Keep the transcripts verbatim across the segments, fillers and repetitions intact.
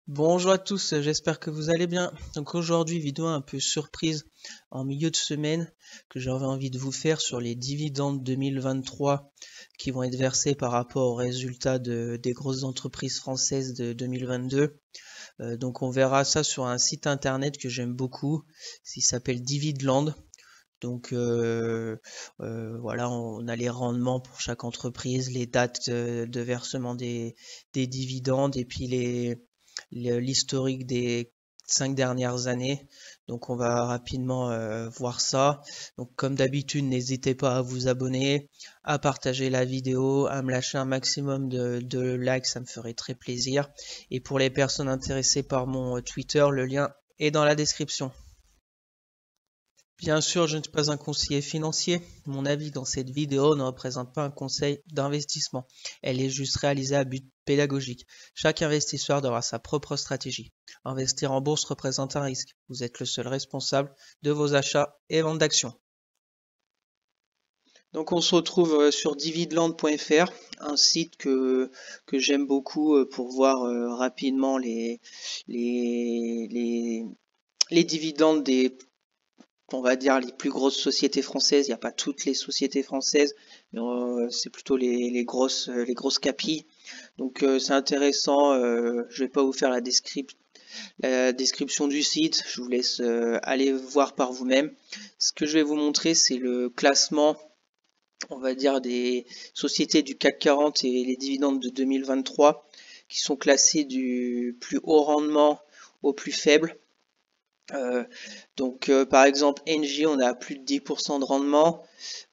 Bonjour à tous, j'espère que vous allez bien. Donc aujourd'hui, vidéo un peu surprise en milieu de semaine que j'avais envie de vous faire sur les dividendes deux mille vingt-trois qui vont être versés par rapport aux résultats de, des grosses entreprises françaises de deux mille vingt-deux. Euh, donc on verra ça sur un site internet que j'aime beaucoup, il s'appelle Dividland. Donc euh, euh, voilà, on a les rendements pour chaque entreprise, les dates de, de versement des, des dividendes et puis les l'historique des cinq dernières années. Donc on va rapidement euh, voir ça. Donc comme d'habitude, n'hésitez pas à vous abonner, à partager la vidéo, à me lâcher un maximum de, de likes, ça me ferait très plaisir. Et pour les personnes intéressées par mon Twitter, le lien est dans la description. Bien sûr, je ne suis pas un conseiller financier. Mon avis dans cette vidéo ne représente pas un conseil d'investissement. Elle est juste réalisée à but pédagogique. Chaque investisseur doit avoir sa propre stratégie. Investir en bourse représente un risque. Vous êtes le seul responsable de vos achats et ventes d'actions. Donc on se retrouve sur dividland point F R, un site que, que j'aime beaucoup pour voir rapidement les, les, les, les dividendes des on va dire les plus grosses sociétés françaises. Il n'y a pas toutes les sociétés françaises, mais euh, c'est plutôt les, les grosses les grosses capilles. Donc euh, c'est intéressant. Euh, je vais pas vous faire la, descrip la description du site. Je vous laisse euh, aller voir par vous-même. Ce que je vais vous montrer, c'est le classement, on va dire, des sociétés du C A C quarante et les dividendes de deux mille vingt-trois qui sont classés du plus haut rendement au plus faible. Euh, donc euh, par exemple Engie, on a plus de dix pour cent de rendement.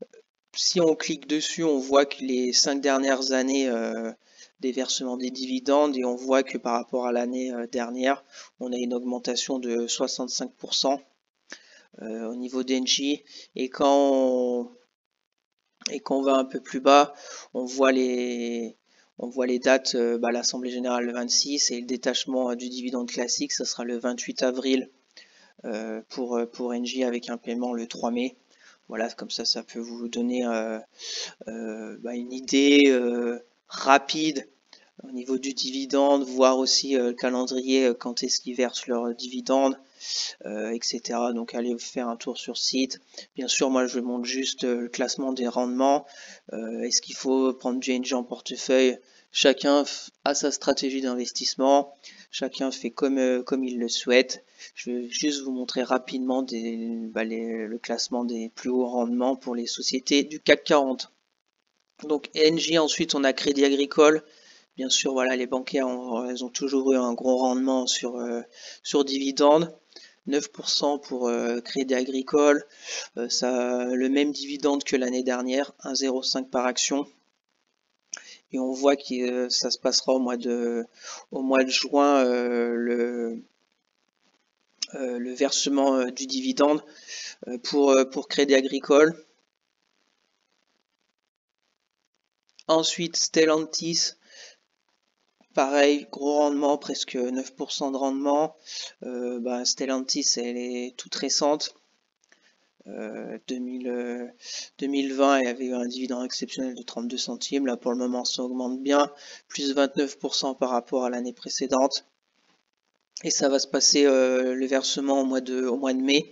Si on clique dessus, on voit que les cinq dernières années euh, des versements des dividendes et on voit que par rapport à l'année euh, dernière, on a une augmentation de soixante-cinq pour cent euh, au niveau d'Engie. Et quand on, et quand on va un peu plus bas, on voit les on voit les dates, euh, bah, l'Assemblée Générale le vingt-six et le détachement euh, du dividende classique, ça sera le vingt-huit avril euh, pour, pour Engie avec un paiement le trois mai. Voilà, comme ça, ça peut vous donner euh, euh, bah, une idée euh, rapide au niveau du dividende, voir aussi euh, le calendrier, euh, quand est-ce qu'ils versent leurs dividendes, euh, et cetera. Donc allez faire un tour sur site. Bien sûr, moi je montre juste euh, le classement des rendements. Euh, est-ce qu'il faut prendre du Engie en portefeuille? Chacun a sa stratégie d'investissement. Chacun fait comme, euh, comme il le souhaite. Je vais juste vous montrer rapidement des, bah, les, le classement des plus hauts rendements pour les sociétés du C A C quarante. Donc Engie, ensuite on a Crédit Agricole. Bien sûr, voilà, les bancaires ont, elles ont toujours eu un gros rendement sur, euh, sur dividendes. neuf pour cent pour euh, Crédit Agricole, euh, ça le même dividende que l'année dernière, un virgule zéro cinq par action. Et on voit que euh, ça se passera au mois de, au mois de juin, euh, le, euh, le versement euh, du dividende euh, pour, euh, pour Crédit Agricole. Ensuite, Stellantis, pareil, gros rendement, presque neuf pour cent de rendement. Euh, bah, Stellantis, elle est toute récente. Euh, deux mille, euh, deux mille vingt, il y avait eu un dividende exceptionnel de trente-deux centimes. Là, pour le moment, ça augmente bien, plus vingt-neuf pour cent par rapport à l'année précédente. Et ça va se passer euh, le versement au mois de, au mois de mai.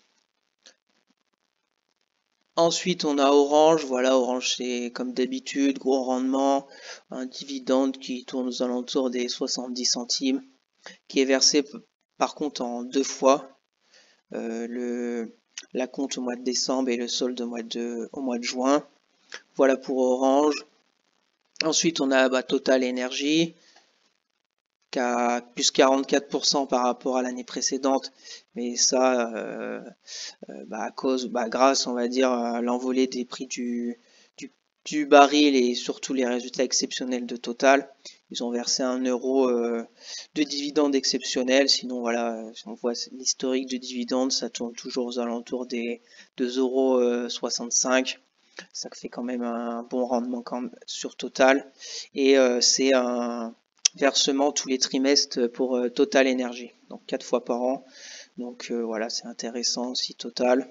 Ensuite, on a Orange. Voilà, Orange, c'est comme d'habitude, gros rendement, un dividende qui tourne aux alentours des soixante-dix centimes, qui est versé par contre en deux fois. Euh, le, la compte au mois de décembre et le solde au mois de, au mois de juin. Voilà pour Orange. Ensuite, on a bah, Total Energy qui a plus quarante-quatre pour cent par rapport à l'année précédente. Mais ça, euh, euh, bah, à cause, bah, grâce, on va dire, à l'envolée des prix du, du, du baril et surtout les résultats exceptionnels de Total. Ils ont versé un euro euh, de dividendes exceptionnels. Sinon, voilà, si on voit l'historique de dividendes, ça tourne toujours aux alentours des deux euros soixante-cinq. Ça fait quand même un bon rendement quand même sur Total. Et euh, c'est un versement tous les trimestres pour euh, Total Energy, donc quatre fois par an. Donc euh, voilà, c'est intéressant aussi Total.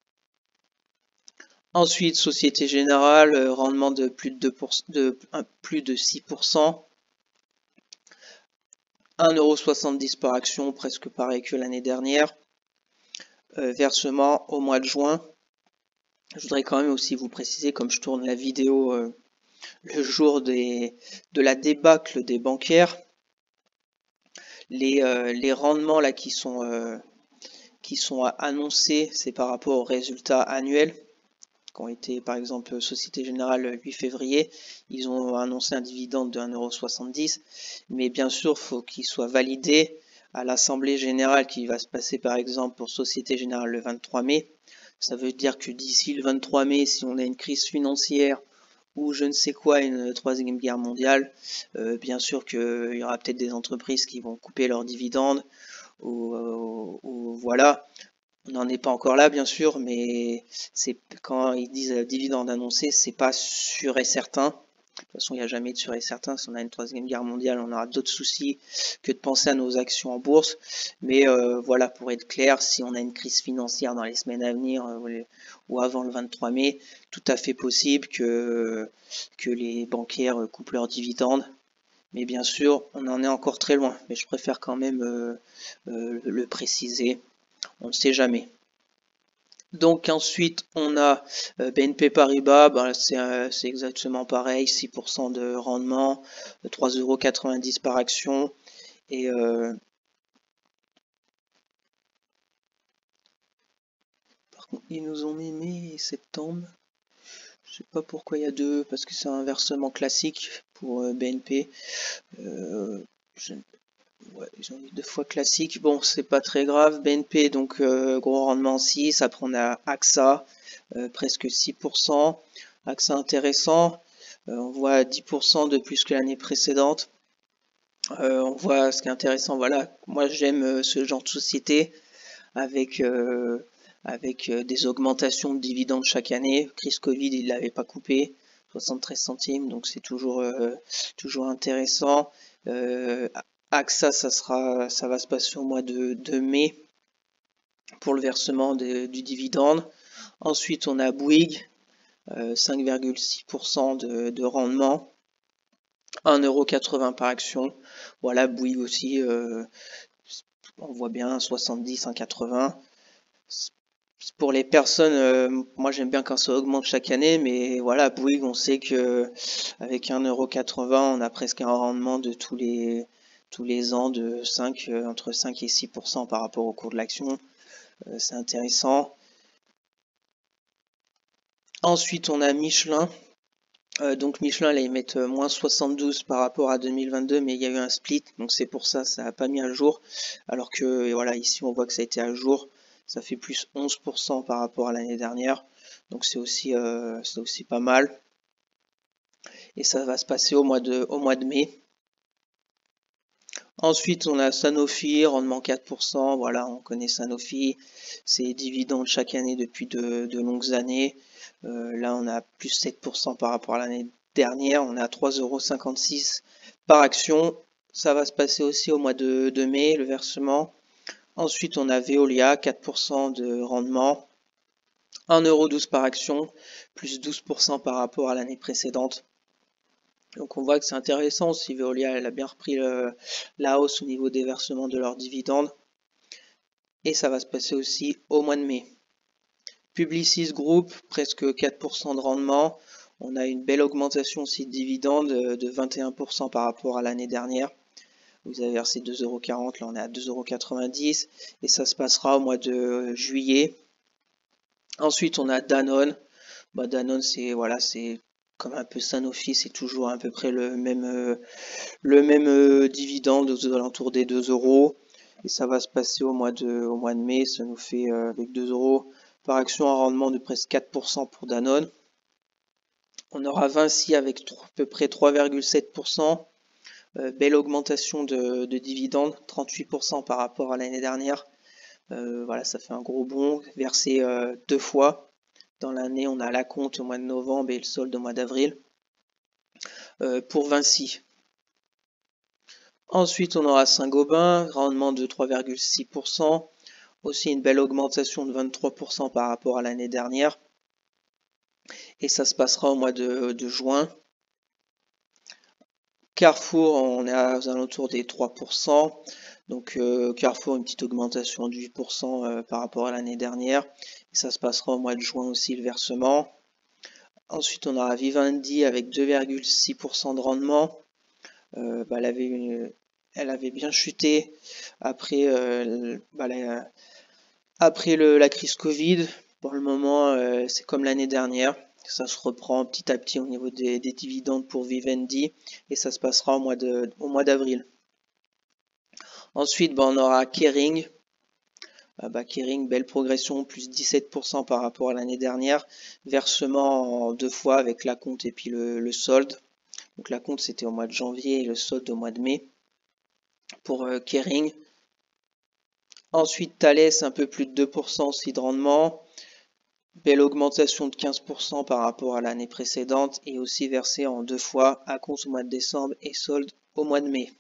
Ensuite, Société Générale, euh, rendement de plus de, deux pour cent, de, euh, plus de six pour cent. un euro soixante-dix par action, presque pareil que l'année dernière. Euh, versement au mois de juin. Je voudrais quand même aussi vous préciser, comme je tourne la vidéo euh, le jour des, de la débâcle des bancaires, les, euh, les rendements là qui sont, euh, qui sont annoncés, c'est par rapport aux résultats annuels qui ont été, par exemple, Société Générale le huit février, ils ont annoncé un dividende de un euro soixante-dix, mais bien sûr, il faut qu'il soit validé à l'Assemblée Générale qui va se passer, par exemple, pour Société Générale le vingt-trois mai. Ça veut dire que d'ici le vingt-trois mai, si on a une crise financière ou je ne sais quoi, une troisième guerre mondiale, euh, bien sûr qu'il y aura peut-être des entreprises qui vont couper leurs dividendes, ou, ou, ou voilà. On n'en est pas encore là, bien sûr, mais c'est quand ils disent dividende annoncé, c'est pas sûr et certain. De toute façon, il n'y a jamais de sûr et certain. Si on a une troisième guerre mondiale, on aura d'autres soucis que de penser à nos actions en bourse. Mais euh, voilà, pour être clair, si on a une crise financière dans les semaines à venir euh, ou avant le vingt-trois mai, tout à fait possible que, que les bancaires coupent leurs dividendes. Mais bien sûr, on en est encore très loin. Mais je préfère quand même euh, euh, le préciser. On ne sait jamais. Donc ensuite on a B N P Paribas, ben, c'est euh, exactement pareil, six pour cent de rendement, trois euros quatre-vingt-dix par action. Et euh, par contre ils nous ont mis mai et septembre. Je sais pas pourquoi il y a deux, parce que c'est un versement classique pour euh, B N P. Euh, je, Ouais, j'en ai deux fois classique. Bon, c'est pas très grave. B N P, donc euh, gros rendement six. Après, on a A X A, euh, presque six pour cent. A X A intéressant. Euh, on voit dix pour cent de plus que l'année précédente. Euh, on voit ce qui est intéressant. Voilà, moi j'aime euh, ce genre de société avec, euh, avec euh, des augmentations de dividendes chaque année. Crise Covid, il l'avait pas coupé. soixante-treize centimes, donc c'est toujours, euh, toujours intéressant. Euh, A X A, ça sera, ça va se passer au mois de, de mai pour le versement de, du dividende. Ensuite, on a Bouygues, euh, cinq virgule six pour cent de, de rendement, un euro quatre-vingts par action. Voilà, Bouygues aussi, euh, on voit bien soixante-dix, un quatre-vingts. Pour les personnes, euh, moi j'aime bien quand ça augmente chaque année, mais voilà, Bouygues, on sait que avec un euro quatre-vingts, on a presque un rendement de tous les tous les ans de cinq, euh, entre cinq et six pour cent par rapport au cours de l'action. Euh, c'est intéressant. Ensuite, on a Michelin. Euh, donc Michelin, là, ils mettent euh, moins soixante-douze par rapport à deux mille vingt-deux, mais il y a eu un split, donc c'est pour ça, ça n'a pas mis à jour. Alors que voilà, ici on voit que ça a été à jour, ça fait plus onze pour cent par rapport à l'année dernière. Donc c'est aussi, euh, c'est aussi pas mal. Et ça va se passer au mois de, au mois de mai. Ensuite, on a Sanofi, rendement quatre pour cent. Voilà, on connaît Sanofi. C'est dividendes chaque année depuis de, de longues années. Euh, là, on a plus sept pour cent par rapport à l'année dernière. On est à trois euros cinquante-six par action. Ça va se passer aussi au mois de, de mai, le versement. Ensuite, on a Veolia, quatre pour cent de rendement. un euro douze par action, plus douze pour cent par rapport à l'année précédente. Donc on voit que c'est intéressant si Veolia elle a bien repris le, la hausse au niveau des versements de leurs dividendes. Et ça va se passer aussi au mois de mai. Publicis Group, presque quatre pour cent de rendement. On a une belle augmentation aussi de dividendes de vingt et un pour cent par rapport à l'année dernière. Vous avez versé deux euros quarante, là on est à deux euros quatre-vingt-dix. Et ça se passera au mois de juillet. Ensuite on a Danone. Bah, Danone c'est voilà, c'est comme un peu Sanofi, c'est toujours à peu près le même, euh, le même euh, dividende aux alentours des deux euros. Et ça va se passer au mois de, au mois de mai. Ça nous fait euh, avec deux euros par action un rendement de presque quatre pour cent pour Danone. On aura Vinci avec à peu près trois virgule sept pour cent. Euh, belle augmentation de, de dividendes, trente-huit pour cent par rapport à l'année dernière. Euh, voilà, ça fait un gros bond, versé euh, deux fois. Dans l'année, on a la compte au mois de novembre et le solde au mois d'avril. Euh, pour Vinci. Ensuite, on aura Saint-Gobain, rendement de trois virgule six pour cent. Aussi une belle augmentation de vingt-trois pour cent par rapport à l'année dernière. Et ça se passera au mois de, de juin. Carrefour, on est aux alentours des trois pour cent. Donc euh, Carrefour, une petite augmentation de huit pour cent euh, par rapport à l'année dernière. Et ça se passera au mois de juin aussi, le versement. Ensuite, on aura Vivendi avec deux virgule six pour cent de rendement. Euh, bah, elle, avait une, elle avait bien chuté après, euh, bah, la, après le, la crise Covid. Pour le moment, euh, c'est comme l'année dernière. Ça se reprend petit à petit au niveau des, des dividendes pour Vivendi et ça se passera au mois de, au mois d'avril. Ensuite, bah, on aura Kering. Ah bah, Kering, belle progression, plus dix-sept pour cent par rapport à l'année dernière. Versement en deux fois avec la compte et puis le, le solde. Donc la compte c'était au mois de janvier et le solde au mois de mai pour euh, Kering. Ensuite, Thales, un peu plus de deux pour cent aussi de rendement. Belle augmentation de quinze pour cent par rapport à l'année précédente et aussi versé en deux fois à compte au mois de décembre et solde au mois de mai.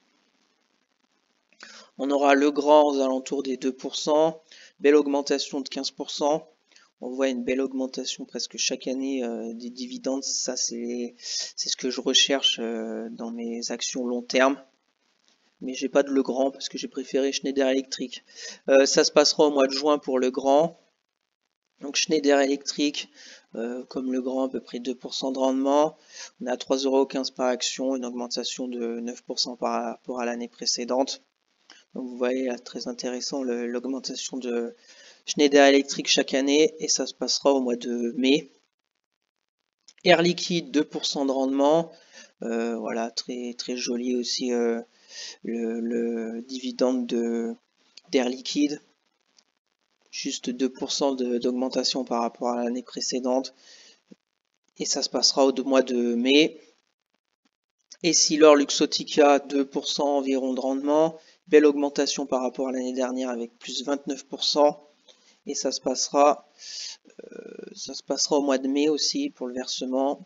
On aura Legrand aux alentours des deux pour cent, belle augmentation de quinze pour cent. On voit une belle augmentation presque chaque année euh, des dividendes. Ça, c'est c'est ce que je recherche euh, dans mes actions long terme. Mais j'ai pas de Legrand parce que j'ai préféré Schneider Electric. Euh, ça se passera au mois de juin pour Legrand. Donc Schneider Electric, euh, comme Legrand, à peu près deux pour cent de rendement. On est à trois euros quinze par action, une augmentation de neuf pour cent par rapport à l'année précédente. Donc vous voyez là, très intéressant l'augmentation de Schneider Electric chaque année et ça se passera au mois de mai. Air Liquide, deux pour cent de rendement. Euh, voilà, très très joli aussi euh, le, le dividende de d'Air Liquide. Juste deux pour cent d'augmentation par rapport à l'année précédente. Et ça se passera au mois de mai. Essilor Luxottica, deux pour cent environ de rendement. Belle augmentation par rapport à l'année dernière avec plus vingt-neuf pour cent. Et ça se passera, euh, ça se passera au mois de mai aussi pour le versement.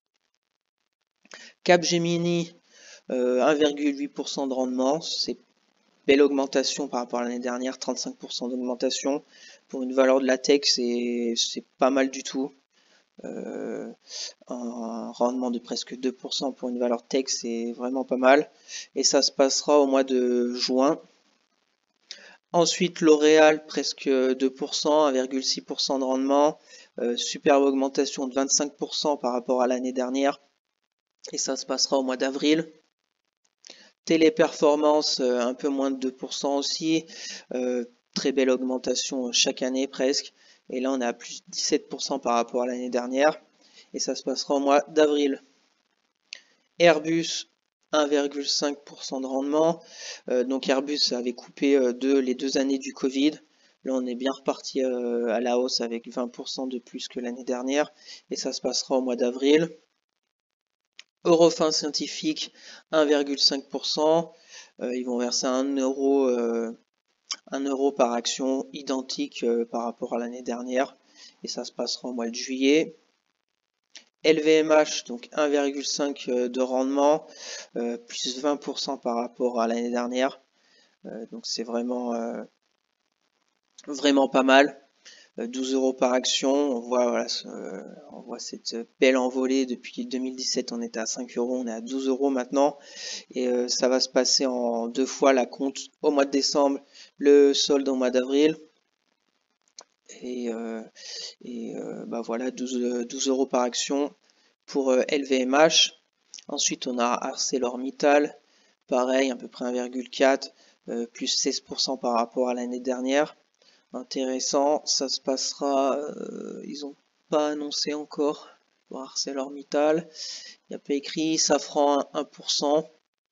Capgemini, euh, un virgule huit pour cent de rendement. C'est belle augmentation par rapport à l'année dernière, trente-cinq pour cent d'augmentation. Pour une valeur de la tech, c'est pas mal du tout. Euh, un rendement de presque deux pour cent pour une valeur tech, c'est vraiment pas mal. Et ça se passera au mois de juin. Ensuite, L'Oréal, presque deux pour cent, un virgule six pour cent de rendement. Euh, superbe augmentation de vingt-cinq pour cent par rapport à l'année dernière. Et ça se passera au mois d'avril. Téléperformance, euh, un peu moins de deux pour cent aussi. Euh, très belle augmentation chaque année presque. Et là, on est à plus de dix-sept pour cent par rapport à l'année dernière. Et ça se passera au mois d'avril. Airbus, un virgule cinq pour cent de rendement. Euh, donc Airbus avait coupé euh, deux, les deux années du Covid. Là, on est bien reparti euh, à la hausse avec vingt pour cent de plus que l'année dernière. Et ça se passera au mois d'avril. Eurofins Scientifique, un virgule cinq pour cent. Euh, ils vont verser un euro, euh, un euro par action, identique euh, par rapport à l'année dernière. Et ça se passera au mois de juillet. L V M H, donc un virgule cinq de rendement, euh, plus vingt pour cent par rapport à l'année dernière. Euh, donc c'est vraiment, euh, vraiment pas mal. Euh, douze euros par action, on voit, voilà, ce, on voit cette belle envolée depuis deux mille dix-sept, on était à cinq euros, on est à douze euros maintenant. Et euh, ça va se passer en deux fois la compte au mois de décembre, le solde au mois d'avril. Et, euh, et euh, bah voilà, douze, douze euros par action pour euh, L V M H. Ensuite, on a ArcelorMittal, pareil, à peu près un virgule quatre, euh, plus seize pour cent par rapport à l'année dernière. Intéressant, ça se passera, euh, ils n'ont pas annoncé encore pour ArcelorMittal. Il n'y a pas écrit, Safran un pour cent,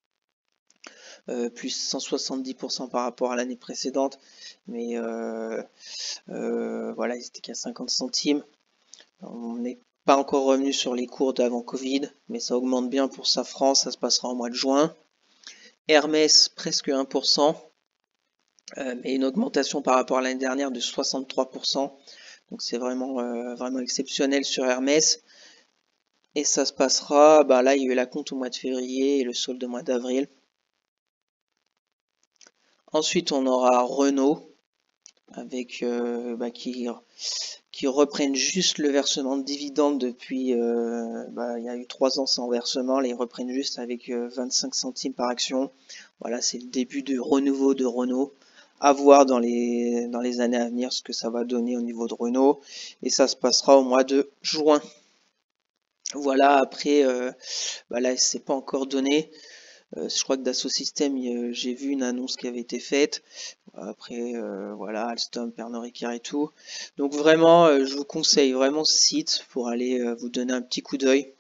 euh, plus cent soixante-dix pour cent par rapport à l'année précédente. Mais euh, euh, voilà, ils étaient qu'à cinquante centimes. On n'est pas encore revenu sur les cours d'avant Covid, mais ça augmente bien pour Safran, ça se passera au mois de juin. Hermès, presque un pour cent, euh, mais une augmentation par rapport à l'année dernière de soixante-trois pour cent. Donc c'est vraiment, euh, vraiment exceptionnel sur Hermès. Et ça se passera, bah là il y a eu la compte au mois de février et le solde au mois d'avril. Ensuite on aura Renault, avec euh, bah, qui, qui reprennent juste le versement de dividendes depuis, euh, bah, il y a eu trois ans sans versement, là ils reprennent juste avec euh, vingt-cinq centimes par action. Voilà, c'est le début du renouveau de Renault. À voir dans les, dans les années à venir ce que ça va donner au niveau de Renault. Et ça se passera au mois de juin. Voilà, après, euh, bah là, c'est pas encore donné. Euh, je crois que Dassault Systèmes, euh, j'ai vu une annonce qui avait été faite. Après, euh, voilà, Alstom, Pernod Ricard et tout. Donc vraiment, euh, je vous conseille vraiment ce site pour aller euh, vous donner un petit coup d'œil.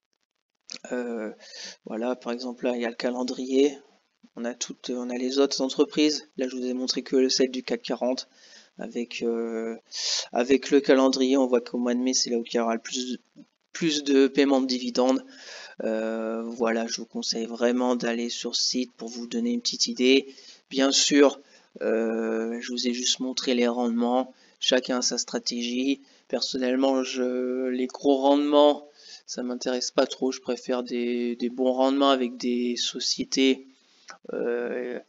Euh, voilà, par exemple, là, il y a le calendrier. On a toutes, on a les autres entreprises. Là, je vous ai montré que le site du C A C quarante. Avec, euh, avec le calendrier, on voit qu'au mois de mai, c'est là où il y aura le plus de, plus de paiements de dividendes. Euh, voilà, je vous conseille vraiment d'aller sur ce site pour vous donner une petite idée. Bien sûr, euh, je vous ai juste montré les rendements. Chacun a sa stratégie. Personnellement, je, les gros rendements, ça m'intéresse pas trop. Je préfère des, des bons rendements avec des sociétés euh,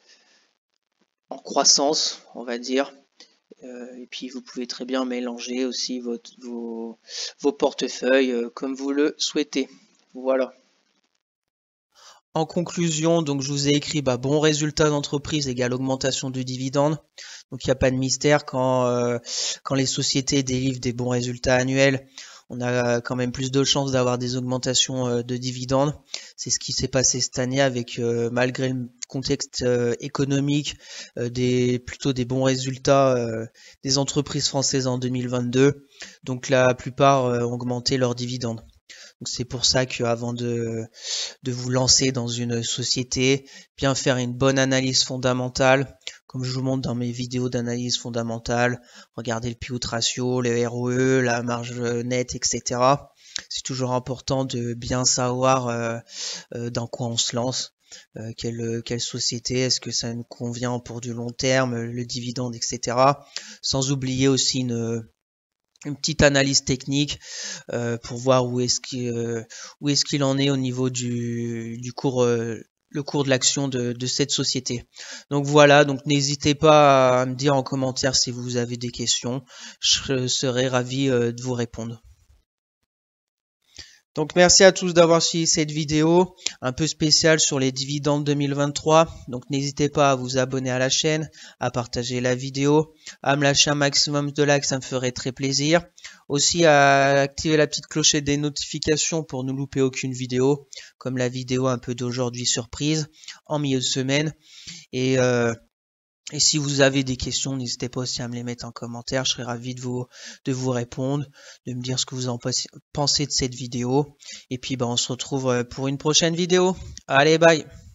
en croissance, on va dire. Euh, et puis vous pouvez très bien mélanger aussi votre, vos, vos portefeuilles euh, comme vous le souhaitez. Voilà. En conclusion, donc je vous ai écrit bah, bon résultat d'entreprise égale augmentation du dividende. Donc il n'y a pas de mystère quand, euh, quand les sociétés délivrent des bons résultats annuels. On a quand même plus de chances d'avoir des augmentations euh, de dividendes. C'est ce qui s'est passé cette année avec, euh, malgré le contexte euh, économique, euh, des, plutôt des bons résultats euh, des entreprises françaises en deux mille vingt-deux. Donc la plupart euh, ont augmenté leurs dividendes. Donc c'est pour ça qu'avant de, de vous lancer dans une société, bien faire une bonne analyse fondamentale, comme je vous montre dans mes vidéos d'analyse fondamentale, regardez le P E ratio, le R O E, la marge nette, et cetera. C'est toujours important de bien savoir euh, euh, dans quoi on se lance. Euh, quelle, quelle société, est-ce que ça nous convient pour du long terme, le dividende, et cetera. Sans oublier aussi une une petite analyse technique euh, pour voir où est-ce qu'il euh, où est-ce qu'il en est au niveau du, du cours euh, le cours de l'action de, de cette société. Donc voilà, donc n'hésitez pas à me dire en commentaire si vous avez des questions, je serai ravi euh, de vous répondre. Donc merci à tous d'avoir suivi cette vidéo un peu spéciale sur les dividendes deux mille vingt-trois. Donc n'hésitez pas à vous abonner à la chaîne, à partager la vidéo, à me lâcher un maximum de likes, ça me ferait très plaisir. Aussi à activer la petite clochette des notifications pour ne louper aucune vidéo, comme la vidéo un peu d'aujourd'hui surprise en milieu de semaine. Et euh, Et si vous avez des questions, n'hésitez pas aussi à me les mettre en commentaire. Je serai ravi de vous, de vous répondre, de me dire ce que vous en pensez de cette vidéo. Et puis, bah, on se retrouve pour une prochaine vidéo. Allez, bye!